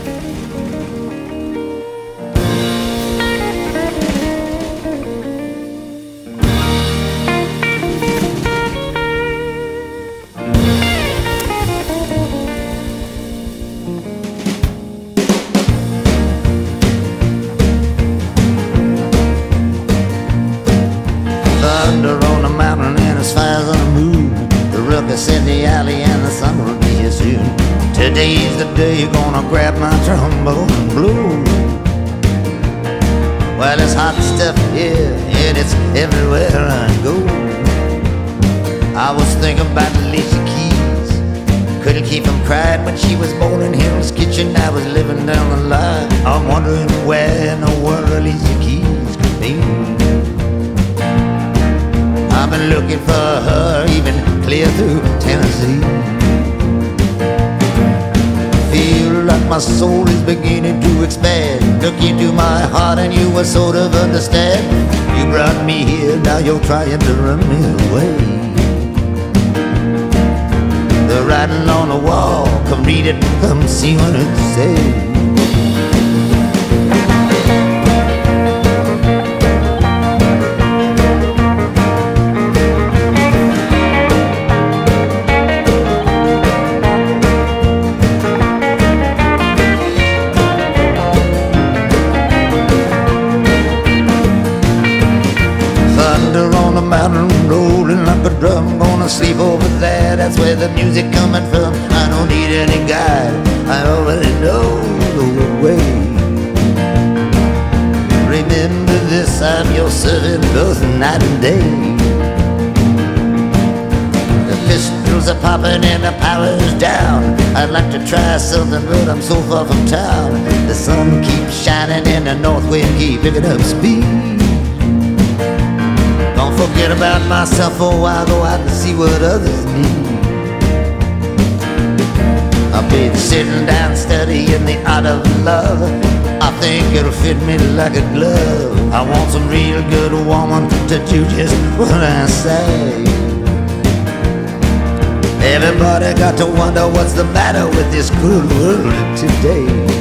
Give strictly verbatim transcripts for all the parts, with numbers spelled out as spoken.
Thunder on the mountain and as fires on the moon. The ruckus in the alley and the sun will be here soon. Today's the day you're gonna grab my trombone and blow. Well, it's hot stuff here and it's everywhere I go. I was thinking about Alicia Keys. Couldn't keep from crying when she was born in Hell's Kitchen. I was living down the line. I'm wondering where in the world Alicia Keys could be. I've been looking for her even clear through Tennessee. Feel like my soul is beginning to expand. Look into my heart and you will sort of understand. You brought me here, now you're trying to run me away. The writing on the wall, come read it, come see what it says. On the mountain, rolling like a drum. Gonna sleep over there, that's where the music coming from. I don't need any guide, I already know the way. Remember this, I'm your servant both night and day. The pistols are popping and the power's down. I'd like to try something, but I'm so far from town. The sun keeps shining and the north wind keep picking up speed. Don't forget about myself for a while, go out and see what others need. I've been sitting down studying the art of love. I think it'll fit me like a glove. I want some real good woman to do just what I say. Everybody got to wonder what's the matter with this cruel world today.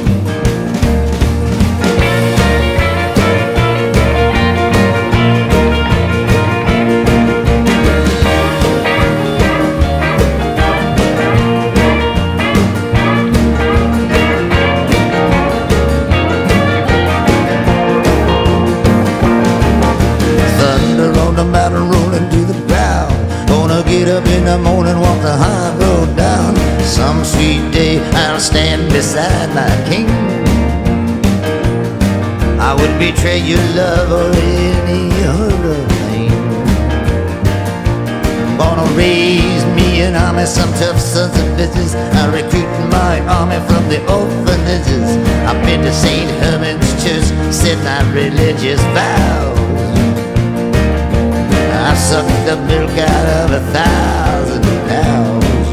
Mountain rolling to the ground. Gonna get up in the morning, walk the high road down. Some sweet day I'll stand beside my king. I would betray your love or any other thing. Gonna raise me an army, some tough sons of bitches. I'll recruit my army from the orphanages. I've been to Saint Herman's Church, said my religious vows. I sucked the milk out of a thousand cows.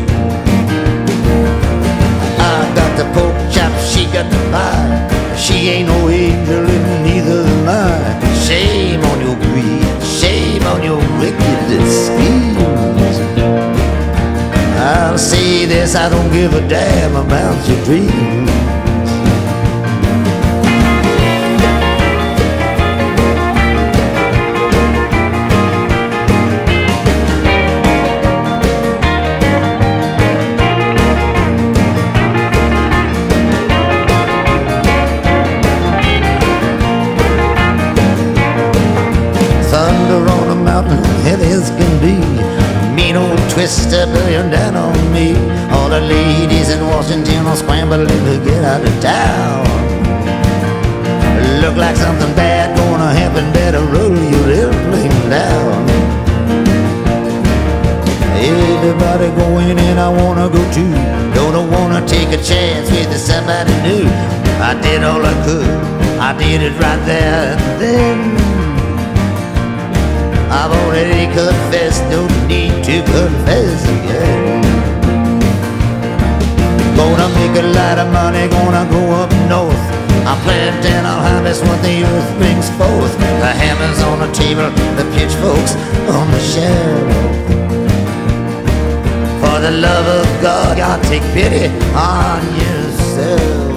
I got the pork chop, she got the pie. She ain't no angel and neither am I. Shame on your greed, shame on your wicked schemes. I'll say this, I don't give a damn about your dreams. Heavy as can be, mean old twister bearing down on me. All the ladies in Washington are scrambling to get out of town. Look like something bad gonna happen, better roll your airplane down. Everybody going and I wanna go too. Don't wanna take a chance with somebody new. I did all I could, I did it right there and then. I've already confessed, no need to confess again. Gonna make a lot of money, gonna go up north. I'm planting, I'll harvest what the earth brings forth. The hammers on the table, the pitchforks on the shelf. For the love of God, God, take pity on yourself.